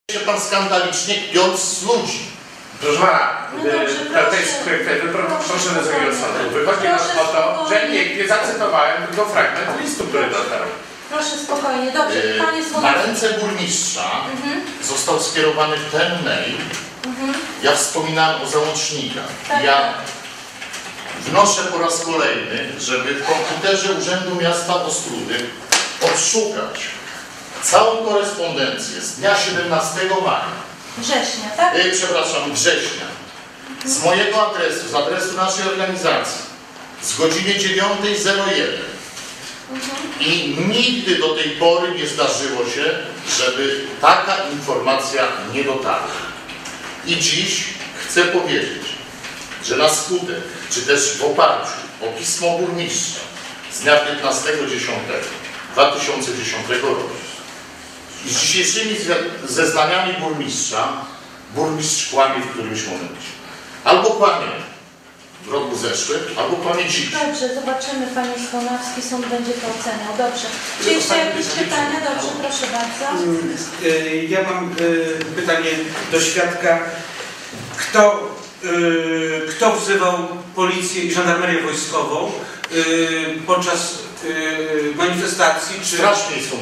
się pan skandalicznie kpiąc z ludzi. Proszę pana, proszę Wysokiego Sądu. Wychodzi o to, że nie zacytowałem tylko fragment listu, który dotarł. Proszę spokojnie, dobrze, panie Słowacki. Na ręce burmistrza został skierowany ten mail. Ja wspominałem o załącznikach. Tak, Ja wnoszę po raz kolejny, żeby w komputerze Urzędu Miasta Ostródy odszukać całą korespondencję z dnia 17 maja. Września, tak? Przepraszam, września. Z mojego adresu, z adresu naszej organizacji, z godziny 9:01. I nigdy do tej pory nie zdarzyło się, żeby taka informacja nie dotarła. I dziś chcę powiedzieć, że na skutek, czy też w oparciu o pismo burmistrza z dnia 15.10.2010 roku i z dzisiejszymi zeznaniami burmistrza, burmistrz kłamie w którymś momencie. Albo kłamie w roku zeszłym, albo kłamie dziś. Dobrze, zobaczymy, panie Słonawski, sąd będzie to oceniał. Dobrze. Czy jeszcze jakieś pytania? Dobrze, proszę bardzo. Ja mam pytanie do świadka. Kto wzywał policję i żandarmerię wojskową podczas manifestacji czy Straż Miejską,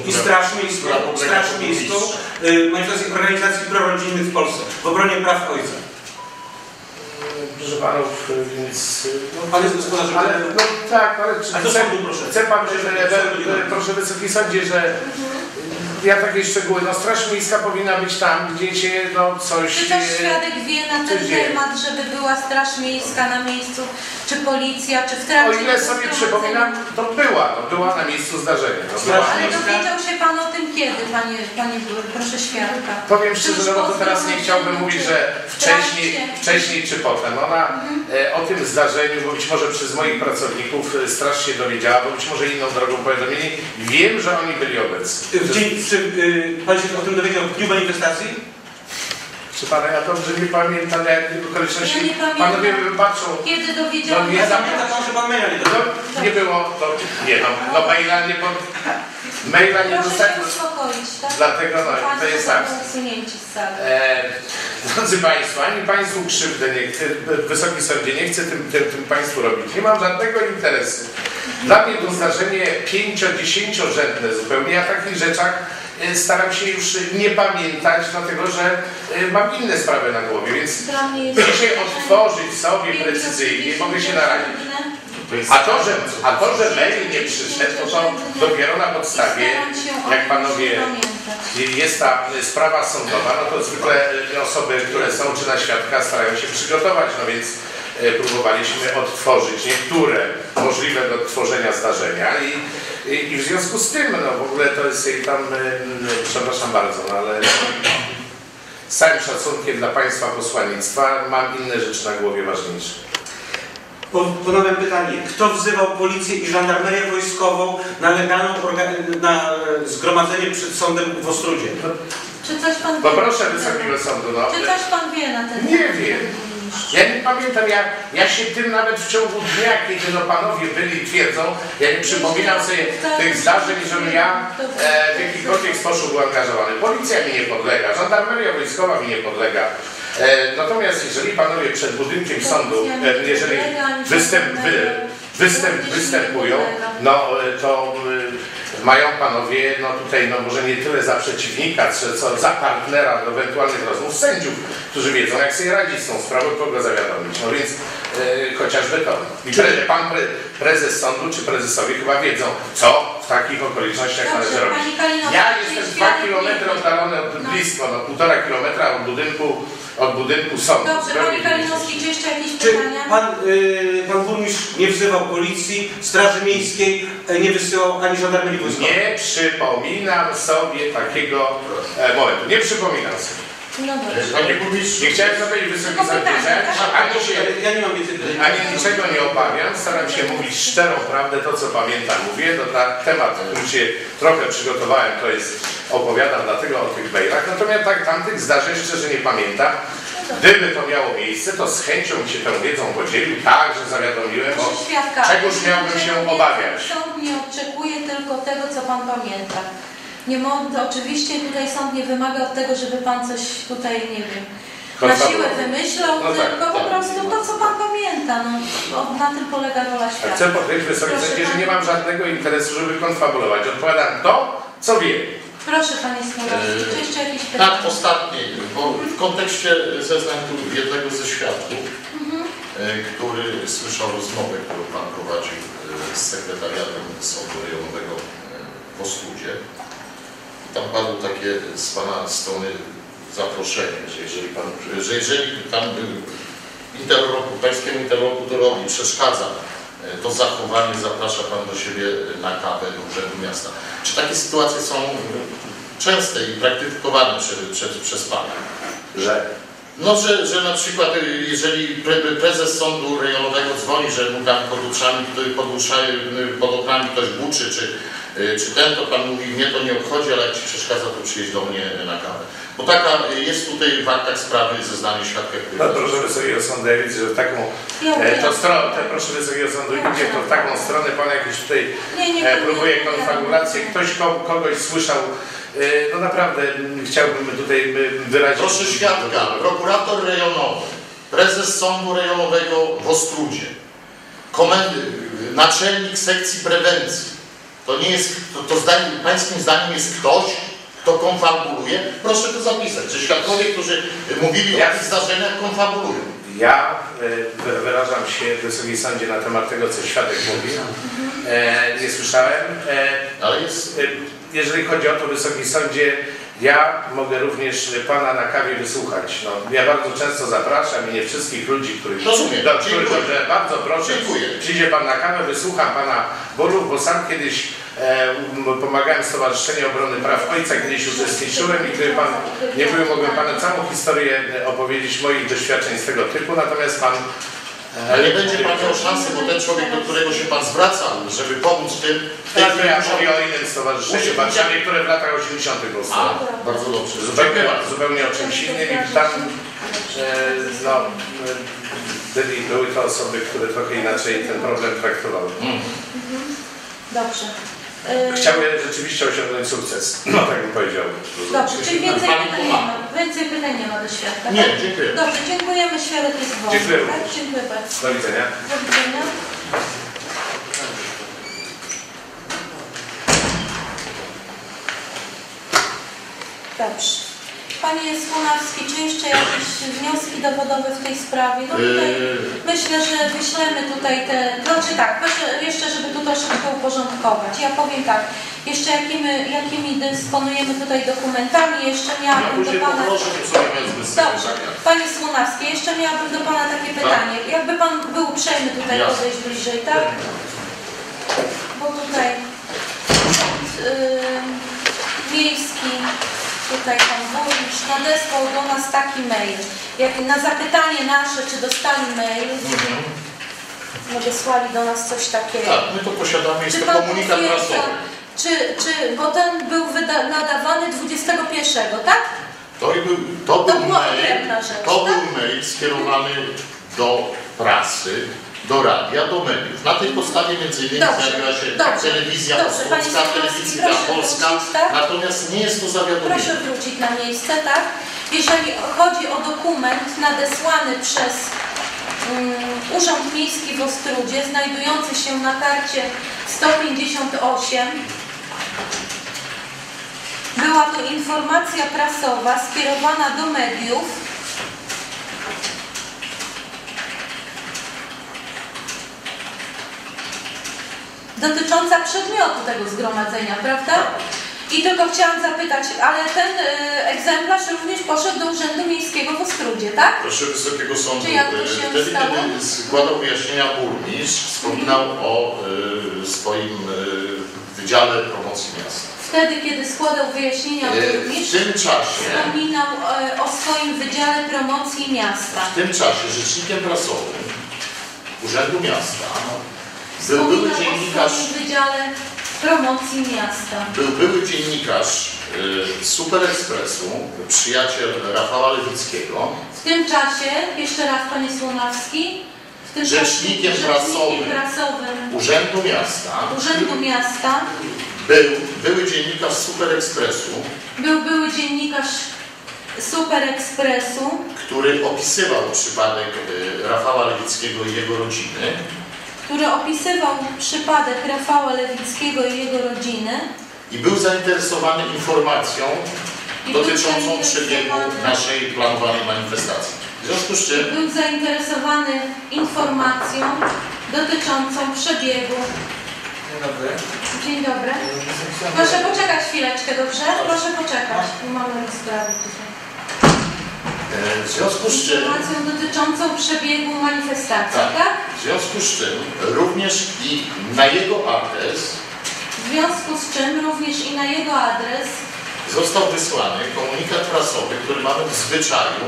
manifestacji organizacji prorodzinnych w Polsce w obronie praw ojca? Proszę panów, więc... Pan jest gospodarzem. Ale, no tak, ale chce pan, proszę Wysoki Sądzie, że ja takie szczegóły, no Straż Miejska powinna być tam, gdzie się coś... Czy też świadek wie na ten temat, żeby była Straż Miejska na miejscu, czy policja, czy w trakcie... O ile sobie przypominam, to była na miejscu zdarzenia. Ale dowiedział się pan o tym kiedy, panie proszę świadka? Powiem szczerze, no to teraz nie chciałbym mówić, że wcześniej czy potem. Ona o tym zdarzeniu, bo być może przez moich pracowników straż się dowiedziała, bo być może inną drogą powiadomili. Wiem, że oni byli obecni. Pan się o tym dowiedział w dniu manifestacji? Czy pana, ja dobrze nie pamiętam, jak okoliczności. Ja nie pamiętam. Panowie wybaczą. Kiedy dowiedziałem Ja pamiętam pan, że pan maila nie dostał. Nie było, maila nie dostałem. Proszę się uspokoić, tak? Dlatego to jest tak. Z sali. Drodzy Państwo, ani Państwu krzywdę nie chcę, Wysoki Sądzie, nie chcę tym Państwu robić. Nie mam żadnego interesu. Dla mnie to zdarzenie 5-10-rzędne zupełnie. Ja w takich rzeczach staram się już nie pamiętać, dlatego że mam inne sprawy na głowie, więc dzisiaj odtworzyć sobie precyzyjnie mogę się narazić. A to, że mail nie przyszedł, to dopiero na podstawie, jak panowie, jest ta sprawa sądowa, no to zwykle osoby, które są czy na świadka, starają się przygotować, no więc próbowaliśmy odtworzyć niektóre możliwe do odtworzenia zdarzenia i w związku z tym, no w ogóle to jest tam, przepraszam bardzo, no ale z całym szacunkiem dla Państwa posłannictwa mam inne rzeczy na głowie ważniejsze. Ponowię pytanie. Kto wzywał policję i żandarmerię wojskową na legalną zgromadzenie przed sądem w Ostródzie? Czy coś pan wie? Poproszę Wysokiego Sądu. No. Czy coś pan wie na ten temat? Nie wiem. Ja nie pamiętam, ja się tym nawet w ciągu dnia, kiedy panowie byli, twierdzą, ja nie przypominam sobie tych zdarzeń, żebym ja w jakikolwiek sposób był angażowany. Policja mi nie podlega, żandarmeria wojskowa mi nie podlega. Natomiast jeżeli panowie przed budynkiem sądu, jeżeli występują, no to mają panowie, no tutaj, no może nie tyle za przeciwnika, co za partnera do ewentualnych rozmów sędziów, którzy wiedzą, jak sobie radzić z tą sprawą, kogo zawiadomić. No więc chociażby to. I pan prezes sądu czy prezesowie chyba wiedzą, co w takich okolicznościach należy robić. Ja jestem 2 km oddalony blisko, no 1,5 kilometra od budynku sądu. Dobrze, panie Kalinowski, czy jeszcze jakieś Czy pytania? pan burmistrz nie wzywał policji, straży miejskiej, nie wysyłał ani żandarmerii wojskowej? Nie przypominam sobie takiego momentu. Nie przypominam sobie. No dobrze. Panie burmistrzu, Nie chciałem powiedzieć Wysoki Sądzie, że Ja nie mam więcej pytań. ani niczego nie obawiam. Staram się mówić szczerą prawdę, to co pamiętam mówię. No, temat, który się trochę przygotowałem, to jest, opowiadam dlatego o tych mailach. Natomiast tamtych zdarzeń szczerze nie pamiętam. Gdyby to miało miejsce, to z chęcią się tą wiedzą podzielił, tak, że zawiadomiłem, bo czegoż miałbym się obawiać. Sąd nie oczekuje tylko tego, co pan pamięta. Oczywiście tutaj sąd nie wymaga od tego, żeby pan coś tutaj, nie wiem, na siłę wymyślał, No tak, tylko po prostu to, co pan pamięta. Na tym polega rola świata. Chcę podkreślić Wysoki Sądzie, że nie mam żadnego interesu, żeby konfabulować. Odpowiadam to, co wiem. Proszę Panie Smolowski, czy jeszcze jakieś pytania? Tak, ostatnie, bo w kontekście zeznań tu jednego ze świadków, który słyszał rozmowę, którą Pan prowadził z sekretariatem Sądu Rejonowego w Ostródzie. I tam padło takie z Pana strony zaproszenie, że jeżeli Pan pańskiemu interlokutorowi przeszkadza to zachowanie, zaprasza Pan do siebie na kawę do Urzędu Miasta. Czy takie sytuacje są częste i praktykowane przez Pana? No, że na przykład jeżeli prezes sądu rejonowego dzwoni, że mu tam pod oknami ktoś buczy, czy ten, to Pan mówi, mnie to nie obchodzi, ale jak Ci przeszkadza, to przyjedź do mnie na kawę. Bo taka jest tutaj w aktach sprawy zeznanie świadka. No proszę Wysokiego Sądu, ja widzę, że w taką proszę Wysokiego Sądu, widzę, to w taką stronę Pan jakiś tutaj próbuje konfabulację, ktoś kogoś słyszał. No naprawdę chciałbym tutaj wyrazić... Proszę świadka, prokurator rejonowy, prezes Sądu Rejonowego w Ostródzie, naczelnik sekcji prewencji. To nie jest, pańskim zdaniem jest ktoś, kto konfabuluje? Proszę to zapisać, że świadkowie, którzy mówili o tych zdarzeniach, konfabulują. Ja wyrażam się w Wysokim Sądzie na temat tego, co świadek mówi. Nie słyszałem. Ale jest... Jeżeli chodzi o to, Wysoki Sądzie, ja mogę również Pana na kawie wysłuchać. No, ja bardzo często zapraszam i nie wszystkich ludzi, których bardzo proszę, przyjdzie Pan na kawę, wysłucham Pana bólów, bo sam kiedyś pomagałem Stowarzyszeniu Obrony Praw Ojca, kiedyś uczestniczyłem i gdyby Pan nie był, mogłem Panu całą historię opowiedzieć moich doświadczeń z tego typu, natomiast Pan... Ale nie będzie Pan miał szansy, bo ten człowiek, do którego się Pan zwraca, żeby pomóc tym... Ja mówię o innym stowarzyszeniu w Warszawie, które w latach 80. powstało. Bardzo dobrze. Zupełnie o czymś innym i tam były to osoby, które trochę inaczej ten problem traktowały. Dobrze. Chciały rzeczywiście osiągnąć sukces, no tak bym powiedział. Dobrze, czyli więcej pytań nie ma do świadka. Nie, dziękuję. Dobrze, dziękujemy, świadek jest wolny. Dziękuję. Tak? Dziękuję bardzo. Do widzenia. Do widzenia. Dobrze. Panie Słonawski, czy jeszcze jakieś wnioski dowodowe w tej sprawie? No tutaj myślę, że wyślemy tutaj te... Znaczy tak, jeszcze żeby to troszeczkę uporządkować. Ja powiem tak, jeszcze jakimi dysponujemy tutaj dokumentami, jeszcze miałabym do Pana... Dobrze. Panie Słonawski, jeszcze miałabym do Pana takie pytanie. Jakby Pan był uprzejmy tutaj podejść bliżej, tak? Bo tutaj miejski... Tutaj Pan Burmistrz nadesłał do nas taki mail. Jak na zapytanie nasze, czy dostali mail, nadesłali do nas coś takiego. Tak, my to posiadamy, jest to komunikat prasowy. Bo ten był nadawany 21, tak? To był mail skierowany do prasy, do radia, do mediów. Na tej podstawie między innymi znajduje się telewizja polska, telewizja polska, natomiast nie jest to zawiadomienie. Proszę wrócić na miejsce, tak? Jeżeli chodzi o dokument nadesłany przez Urząd Miejski w Ostródzie, znajdujący się na karcie 158, była to informacja prasowa skierowana do mediów, dotycząca przedmiotu tego zgromadzenia, prawda? I tylko chciałam zapytać, ale ten egzemplarz również poszedł do Urzędu Miejskiego w Ostródzie, tak? Proszę Wysokiego Sądu, Czy jak to się wtedy, stało? kiedy składał wyjaśnienia burmistrz, wspominał o swoim Wydziale Promocji Miasta. Wtedy, kiedy składał wyjaśnienia burmistrz, w tym czasie wspominał o swoim Wydziale Promocji Miasta. W tym czasie rzecznikiem prasowym Urzędu Miasta był były dziennikarz, Wydziale Promocji Miasta. Był były dziennikarz Super Expressu, przyjaciel Rafała Lewickiego. W tym czasie, jeszcze raz Panie Słonawski, rzecznikiem prasowym Urzędu Miasta. były dziennikarz Super Expressu, były dziennikarz Super Expressu, który opisywał przypadek Rafała Lewickiego i jego rodziny. I był zainteresowany informacją dotyczącą przebiegu naszej planowanej manifestacji. W związku z czym był zainteresowany informacją dotyczącą przebiegu. Dzień dobry. Dzień dobry. Proszę poczekać chwileczkę, dobrze? Proszę poczekać. Mamy rozprawy tutaj. w związku z czym Informacją dotyczącą przebiegu manifestacji, tak? w związku z czym również i na jego adres W związku z czym również i na jego adres został wysłany komunikat prasowy, który mamy w zwyczaju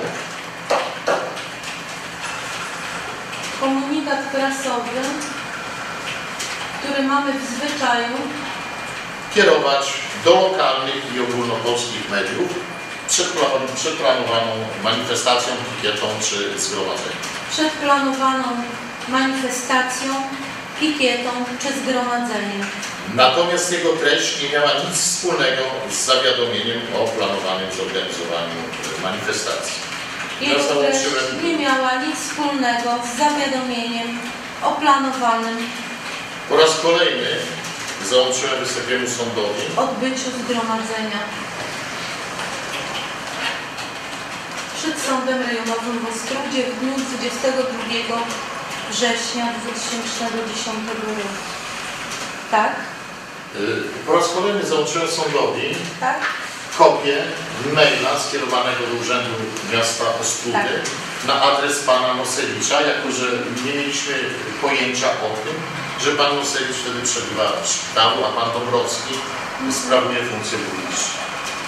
kierować do lokalnych i ogólnopolskich mediów przed planowaną manifestacją, pikietą czy zgromadzeniem. Przed planowaną manifestacją, pikietą czy zgromadzeniem. Natomiast jego treść nie miała nic wspólnego z zawiadomieniem o planowanym zorganizowaniu manifestacji. Jego treść nie miała nic wspólnego z zawiadomieniem o planowanym Po raz kolejny załączyłem Wysokiemu Sądowi odbyciu zgromadzenia przed Sądem Rejonowym w Ostródzie w dniu 22 września 2010 roku. Tak? Po raz kolejny załączyłem Sądowi Tak? kopię maila skierowanego do Urzędu Miasta Ostródy na adres pana Nosewicza, jako że nie mieliśmy pojęcia o tym, że pan Nosewicz wtedy przebywa w szpitalu, a pan Dąbrowski sprawuje funkcję burmistrza.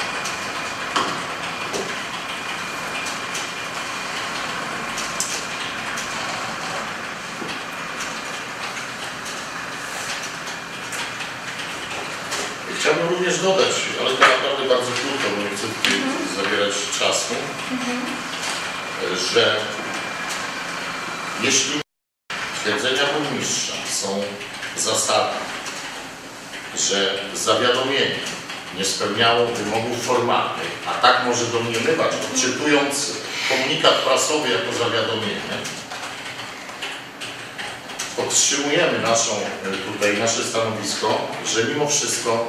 Chciałbym również dodać, ale to naprawdę bardzo krótko, bo nie chcę tutaj zabierać czasu, że jeśli twierdzenia burmistrza są zasadne, że zawiadomienie nie spełniało wymogów formalnych, a tak może domniemywać, odczytując komunikat prasowy jako zawiadomienie, podtrzymujemy nasze stanowisko, że mimo wszystko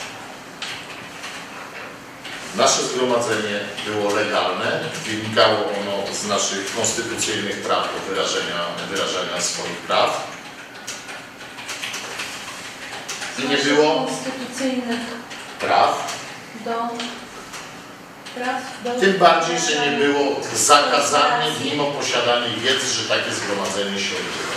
nasze zgromadzenie było legalne, wynikało ono z naszych konstytucyjnych praw do wyrażania swoich praw i nie było konstytucyjnych praw, tym bardziej, że nie było zakazane mimo posiadania wiedzy, że takie zgromadzenie się odbywa.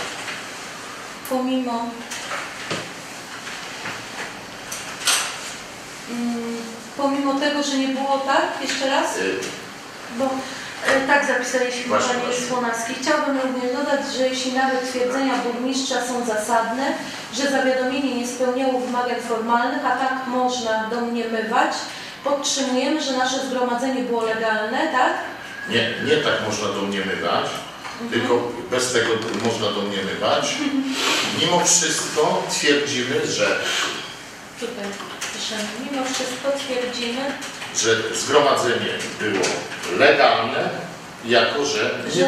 Pomimo tego, że nie było tak, jeszcze raz, bo tak zapisaliśmy, Panie Słonawski. Chciałbym również dodać, że jeśli nawet twierdzenia burmistrza są zasadne, że zawiadomienie nie spełniało wymagań formalnych, a tak można domniemywać, podtrzymujemy, że nasze zgromadzenie było legalne, tak? Nie tak można domniemywać, tylko bez tego można domniemywać. Mimo wszystko twierdzimy, że Tutaj piszemy. Mimo wszystko twierdzimy, że zgromadzenie było legalne, jako że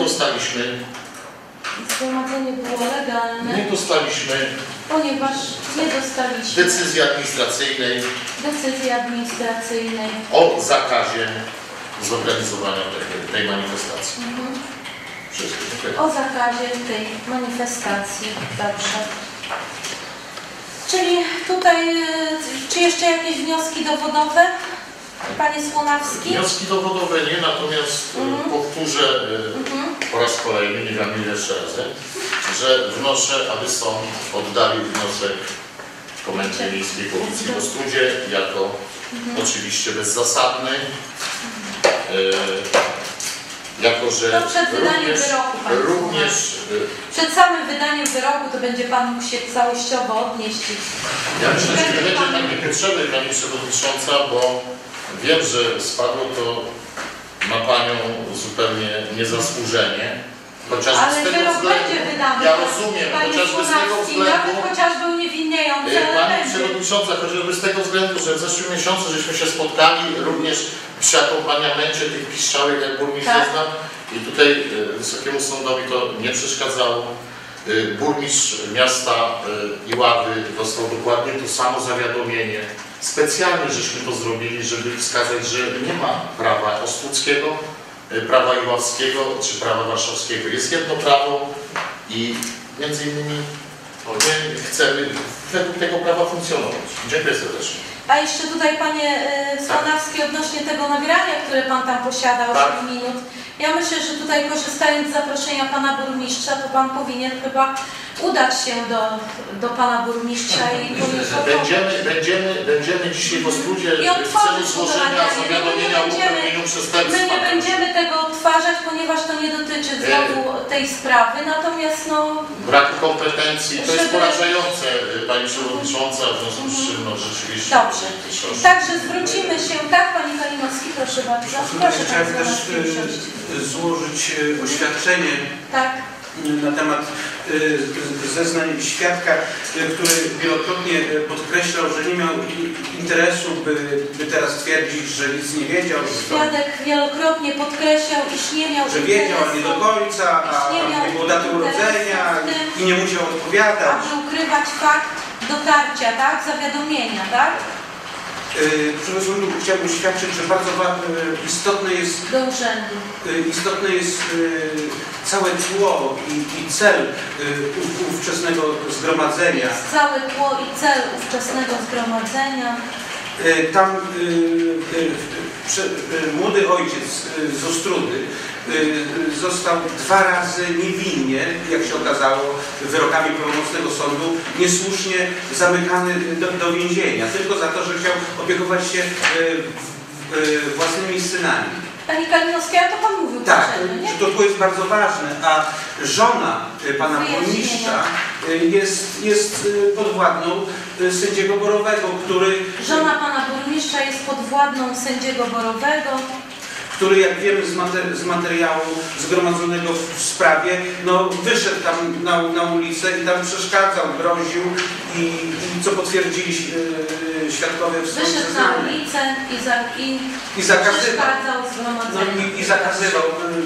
zgromadzenie było legalne, nie dostaliśmy ponieważ nie dostaliśmy decyzji administracyjnej o zakazie zorganizowania tej manifestacji. Wszystko. Dziękuję. o zakazie tej manifestacji. Dobrze. Czyli tutaj, czy jeszcze jakieś wnioski dowodowe, Panie Słonawski? Wnioski dowodowe nie, natomiast powtórzę po raz kolejny, nie wiem ile razy, że wnoszę, aby sąd oddalił wniosek Komendy Miejskiej Policji w Ostródzie jako oczywiście bezzasadny, jako że To przed wydaniem wyroku, Panie przed samym wydaniem wyroku to będzie Pan mógł się całościowo odnieść. Ja myślę, że nie będzie takiej potrzeby, Pani Przewodnicząca, bo wiem, że spadło to na Panią zupełnie niezasłużenie. Chociażby Ale z tego wyrok względu, będzie wydany. ja rozumiem, Panie chociażby z tego Słonawski, względu, nawet chociażby uniewinniające, ale Pani będzie. Przewodnicząca, chociażby z tego względu, że w zeszłym miesiącu żeśmy się spotkali również przy akompaniamencie tych piszczałek, jak burmistrz Tak. zeznam i tutaj Wysokiemu Sądowi to nie przeszkadzało. Burmistrz miasta Iławy dostał dokładnie to samo zawiadomienie. Specjalnie żeśmy to zrobili, żeby wskazać, że nie ma prawa ostruckiego, prawa iławskiego czy prawa warszawskiego. Jest jedno prawo i między innymi my chcemy według tego prawa funkcjonować. Dziękuję serdecznie. A jeszcze tutaj panie Słonawski odnośnie tego nagrania, które pan tam posiadał, Tak. 7 minut. Ja myślę, że tutaj korzystając z zaproszenia pana burmistrza, to pan powinien chyba udać się do pana burmistrza i poinformować. Będziemy dzisiaj w Ostrudzie I w celu otworzyć to złożenia nagranie. zawiadomienia o popełnieniu przestępstwa. My nie będziemy tego odtwarzać, ponieważ to nie dotyczy znowu tej sprawy, natomiast no... Braku kompetencji, to jest Żeby- porażające, Pani Przewodnicząca, w związku z czym no, rzeczywiście... Dobrze. Także zwrócimy się, tak Pani Kalinowski, proszę bardzo. Proszę Chciałem Pani też Słonawski usiąść. złożyć oświadczenie Tak. na temat zeznań świadka, który wielokrotnie podkreślał, że nie miał interesu, by teraz twierdzić, że nic nie wiedział, Świadek wielokrotnie podkreślał, iż nie miał że wiedział, ale nie do końca, a nie było daty urodzenia i nie musiał odpowiadać. aby ukrywać fakt dotarcia, tak? Zawiadomienia, tak? Przede wszystkim chciałbym świadczyć, że bardzo istotne jest całe tło i cel ówczesnego zgromadzenia. Jest całe tło i cel ówczesnego zgromadzenia. Tam młody ojciec z Ostrudy został 2 razy niewinnie, jak się okazało, wyrokami prawomocnego sądu, niesłusznie zamykany do więzienia, tylko za to, że chciał opiekować się własnymi synami. Pani Kalinowska, to Pan mówił Tak, poprzednio, nie? to jest bardzo ważne, a żona pana burmistrza jest podwładną sędziego Borowego, Żona Pana Burmistrza jest podwładną sędziego Borowego. który, jak wiemy z materiału zgromadzonego w sprawie, no wyszedł tam na ulicę i tam przeszkadzał, groził i co potwierdzili świadkowie w swoim Wyszedł na zeznaniu. ulicę I zakazywał. przeszkadzał No zgromadzeniu. i zakazywał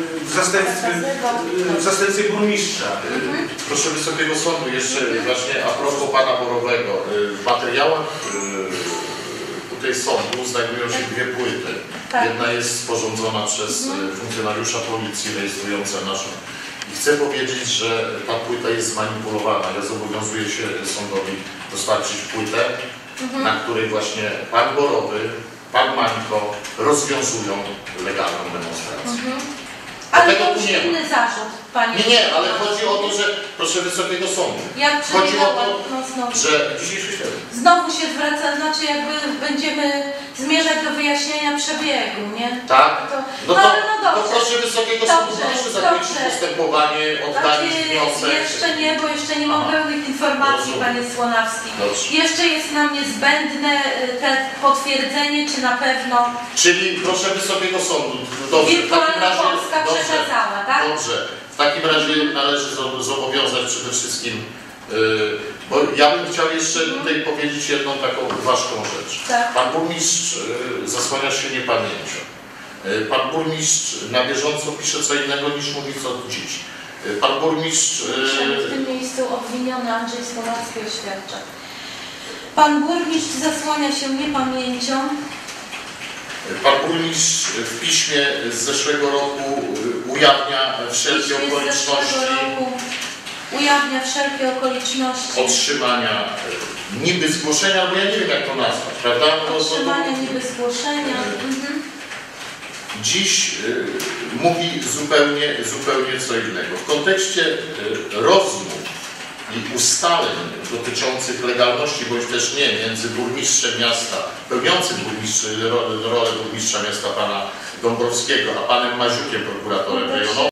w zastępstwie burmistrza. Proszę Wysokiego Sądu, jeszcze właśnie a propos Pana Borowego. W materiałach tutaj sądu znajdują się 2 płyty. Tak. Jedna jest sporządzona przez funkcjonariusza policji rejestrująca naszą. I chcę powiedzieć, że ta płyta jest zmanipulowana. Ja zobowiązuję się sądowi dostarczyć płytę, na której właśnie Pan Borowy, Pan Mańko rozwiązują legalną demonstrację. Ale tego to tu już nie ma. inny zarzut, Panie. Nie, ale chodzi o to, że proszę Wysokiego Sądu. Jak Chodzi o to, znowu. że dzisiejszy świat. Znowu się zwraca, znaczy jakby będziemy zmierzać do wyjaśnienia przebiegu, nie? Tak? No To dobrze. proszę Wysokiego Sądu, Dobrze, proszę zakończyć dobrze. postępowanie, oddalić wniosek. Jeszcze nie, bo jeszcze nie mam Aha. pełnych informacji, Rozumiem. Panie Słonawski. Dobrze. Jeszcze jest nam niezbędne te potwierdzenie, czy na pewno Czyli proszę Wysokiego Sądu, dobrze, w takim Wirtualna razie, Polska przekazała, tak? dobrze, w takim razie należy zobowiązać przede wszystkim, bo ja bym chciał jeszcze tutaj powiedzieć jedną taką ważką rzecz. Tak. Pan burmistrz zasłania się niepamięcią. Pan burmistrz na bieżąco pisze co innego niż mówi co dziś. Pan burmistrz... W tym miejscu obwiniony Andrzej Słonawski oświadcza. Pan burmistrz zasłania się niepamięcią. Pan burmistrz w piśmie z zeszłego roku ujawnia wszelkie okoliczności Ujawnia wszelkie okoliczności otrzymania niby zgłoszenia, albo ja nie wiem jak to nazwać, prawda? otrzymania niby zgłoszenia. Dziś mówi zupełnie co innego. W kontekście rozmów i ustaleń dotyczących legalności, bądź też nie, między burmistrzem miasta, pełniącym rolę burmistrza miasta pana Dąbrowskiego, a panem Maziukiem, prokuratorem rejonowym,